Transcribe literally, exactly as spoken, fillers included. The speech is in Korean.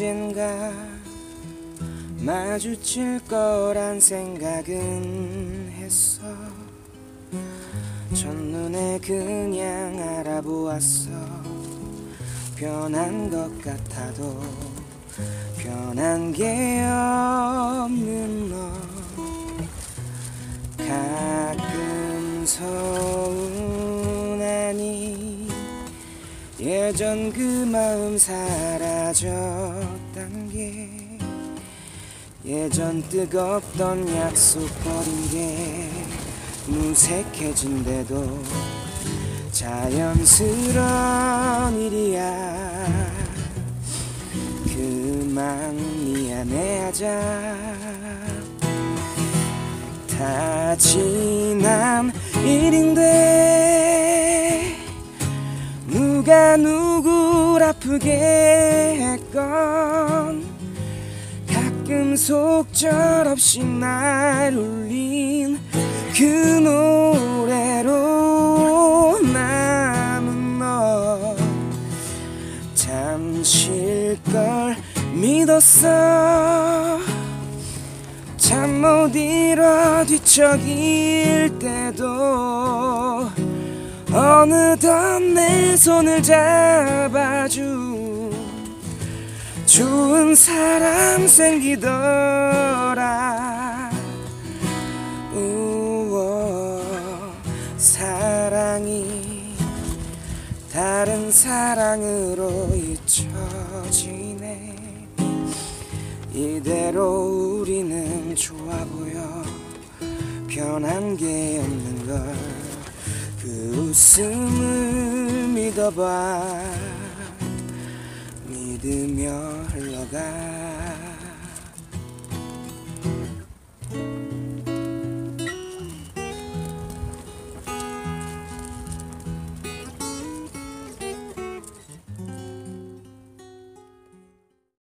언젠가 마주칠 거란 생각은 했어. 첫눈에 그냥 알아보았어. 변한 것 같아도 변한 게 없는 너. 가끔 서운하니 예전 그 마음 사라졌단 게, 예전 뜨겁던 약속 버린 게 무색해진대도 자연스러운 일이야. 그만 미안해하자. 다 지난 일인데 누가 누굴 아프게 했건 가끔 속절없이 날 울린 그 노래로 남은 너. 잠실 걸 믿었어. 잠 못 이뤄 뒤척일 때도 어느덧 내 손을 잡아준 좋은 사람 생기더라. 우와, 사랑이 다른 사랑으로 잊혀지네. 이대로 우리는 좋아 보여. 변한 게 없는 걸. 그 웃음을 믿어봐. 믿으며 흘러가.